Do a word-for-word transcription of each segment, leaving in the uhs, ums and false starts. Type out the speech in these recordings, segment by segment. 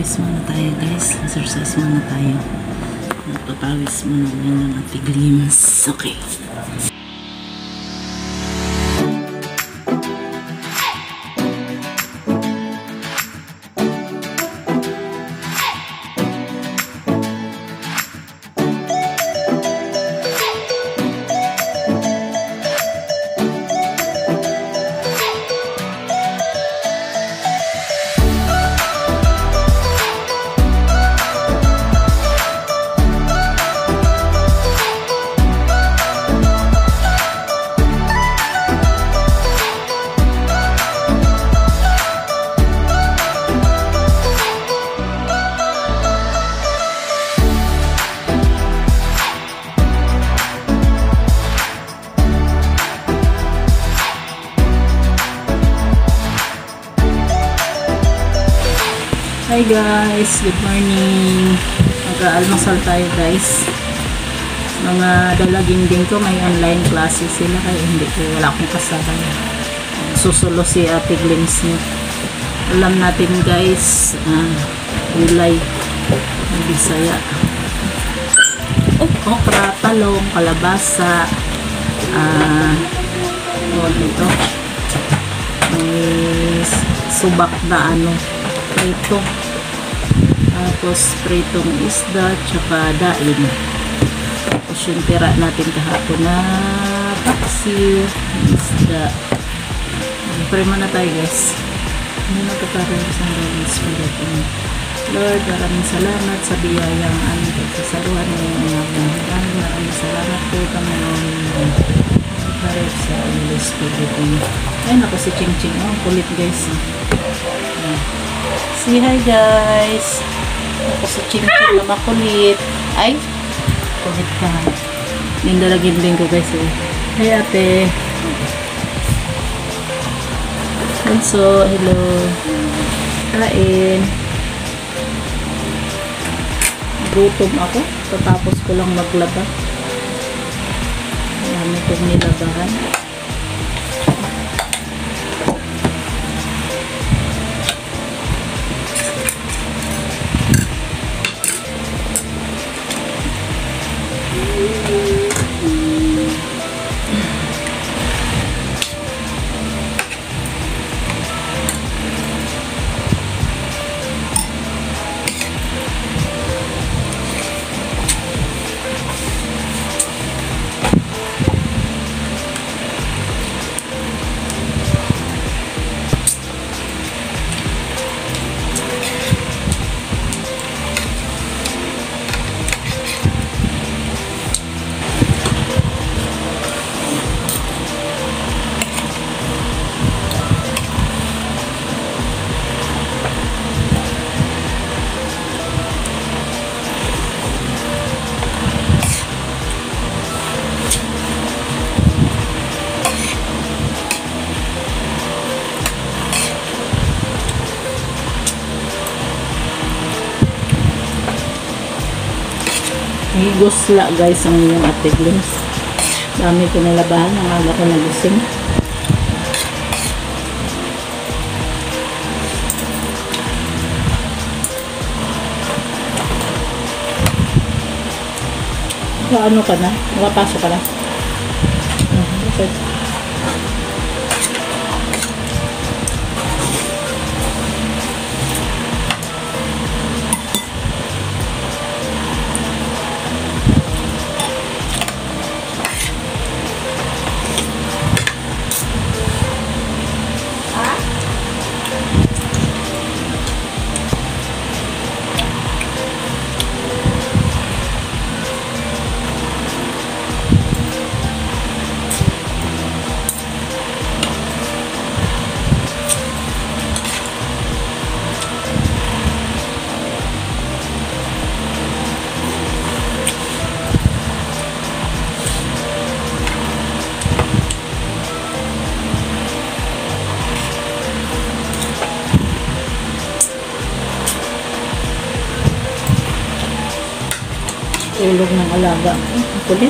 Exercise muna tayo guys. Exercise muna tayo. Nagpapawis muna muna ng ating limbs. Okay. Hi guys, good morning. Mag-aalmasal tayo guys. Mga dalagin din ko, may online classes sila kaya hindi ko, wala akong kasabay. Susulo si Ate Glims niya. Alam natin guys, uh, gulay ng Bisaya. Oh, okra, talong, kalabasa, ah, uh, dito. May subak na ano, ito. Tapos pritong isda tsaka dain. Tapos yung tira natin kahapon na paksiw, isda. Pray muna tayo guys. Hindi magkakaroon sa Holy Spirit. Lord, maraming salamat sa biyayang aming pagsasaruhan ngayong umagang. Maraming maraming salamat po Panginoon. Pray sa Holy Spirit. Ayun ako si Ching Ching. Oh, kulit guys. Say hi guys. Ako si Ching Ching na makulit. Ay, kulit ka. Yung dalagin din ko guys eh. Hi ate. Also, hello. Kain. Gutom ako. Tatapos ko lang maglaba. Marami kong nilabahan. Higosla guys ang iyong Ate Glims. Dami ko nalabahan. Ang aga ko nagising. So, ano ka na? Makapasok ka na? Uh, okay. Tulog ng alaga. Ang kulit.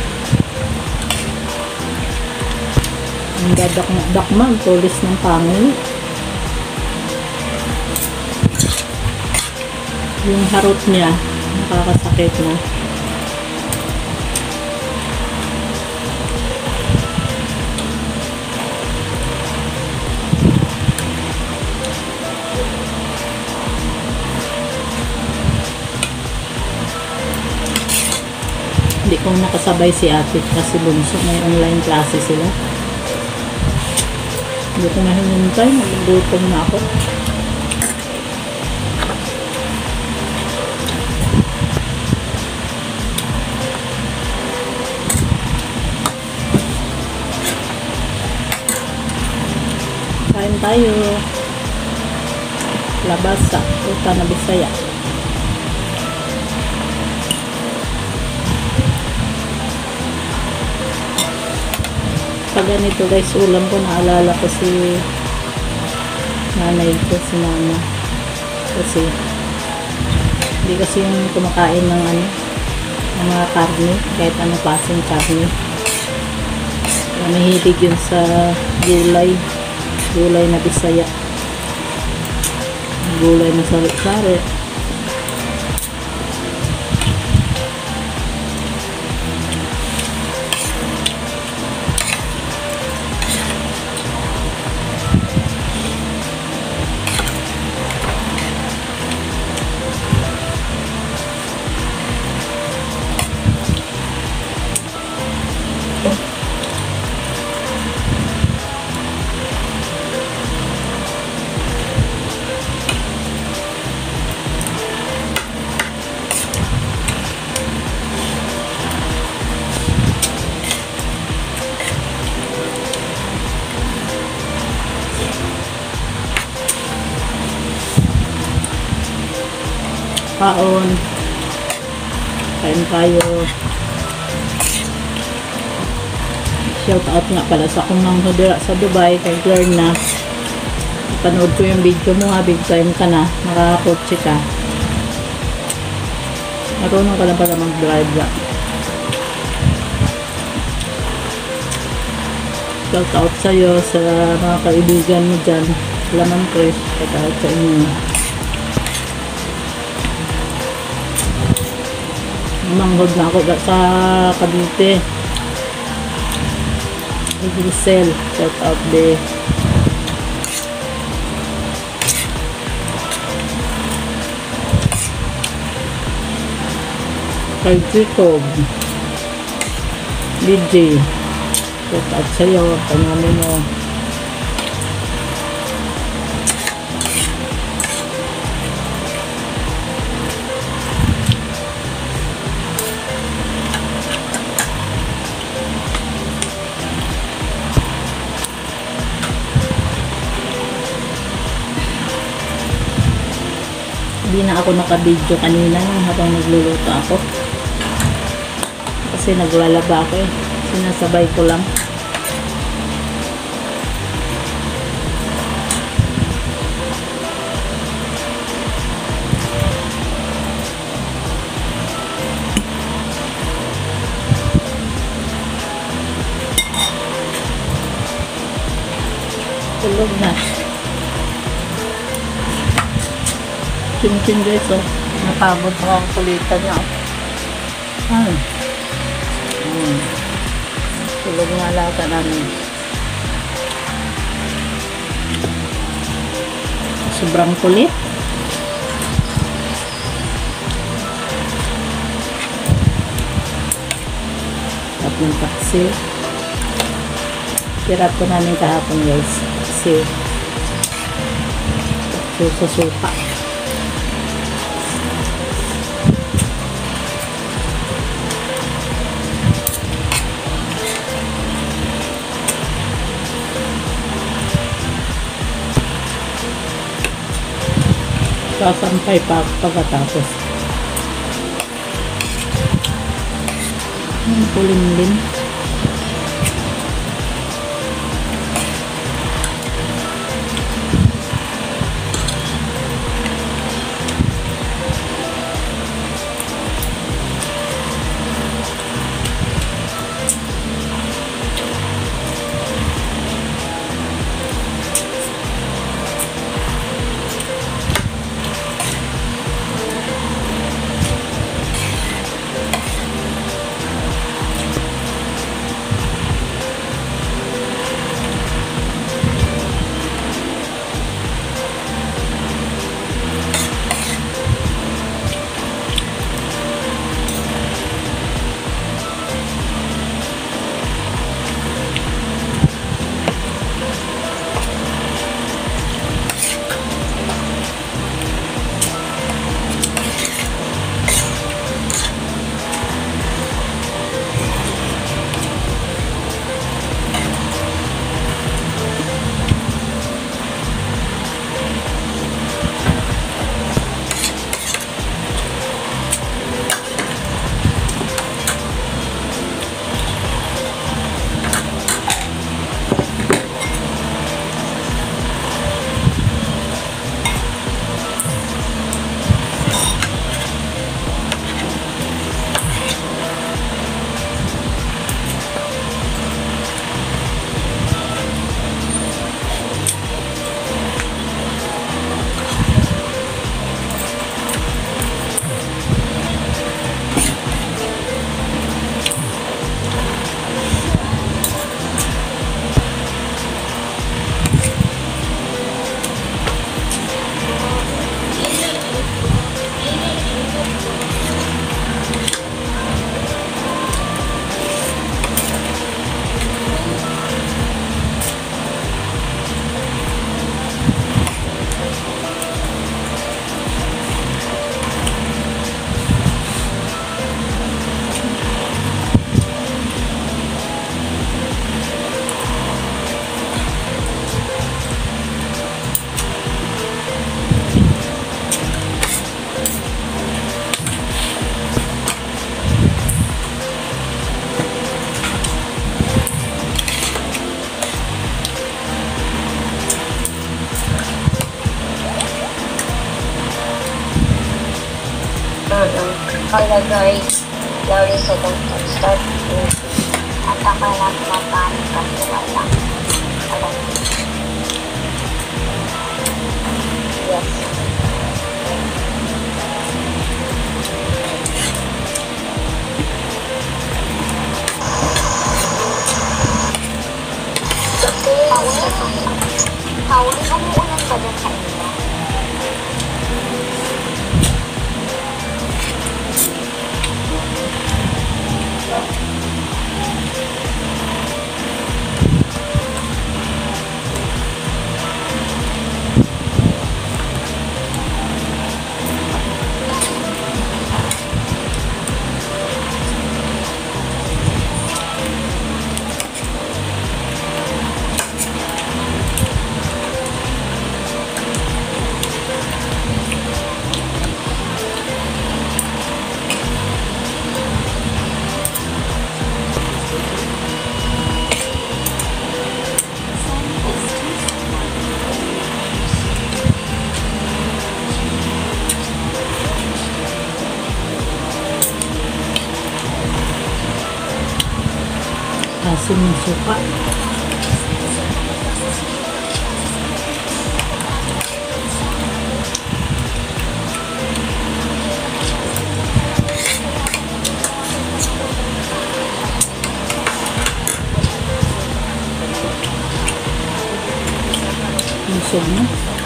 Ang dadak-dakma, ang tulis ng pangil. Yung harot niya, nakakasakit na. Hindi ko nakasabay si ate kasi bunso, may online klase sila. Hindi ko na hinintay, nagugutom na ako. Kain tayo. Labasa, puta na Bisaya. Pag ganito guys, ulam ko, naalala ko si nanay ko, si mama. Kasi hindi kasi yung kumakain ng ano, ng mga karne, kahit ano klaseng karne. Kaya mahilig yun sa gulay, gulay na Bisaya, gulay na sari-sari. Kaon. Kain tayo. Shout out nga pala sa akong nang sa Dubai, kay Glerna. Panood ko yung video mo ha, big time ka na. Nakakotse ka. Marunong ka na pala mag-drive ba. Shout out sa'yo, sa mga kaibigan mo dyan. Laman Chris, shout out sa inyo. Manghod na ako sa Cavite. Grisel, shout out there. Kay Jacob D J, shout out sa'yo, pangalan mo. Hindi na ako naka-video kanina nung habang nagluluto ako. Kasi naglalaba ako eh. Sinasabay ko lang. Tulog na. Chin-chin guys, oh. Napagod ako ang kulitan niya. Ay. Hmm. Tulog nga lata namin. Sobrang kulit. Tapos taksi. Hirap ko namin kahapon guys. Kasi sa suka. Sasampay pa pagkatapos. Ang pulimlim. nakalagay Larry sa don't start with at ako nagpapanik kasi wala. Alam mo. Yes. Pauli, umuulan ba dyan sa inyo? Asin ng suka. Busog na.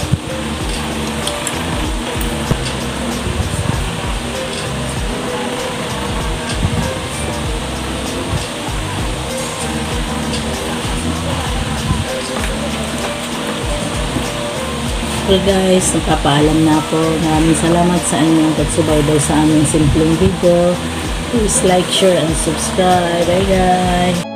Okay guys, nagpapaalam na po. Maraming salamat sa inyong pagsubaybay sa aming simpleng video. Please like, share, and subscribe. Bye guys!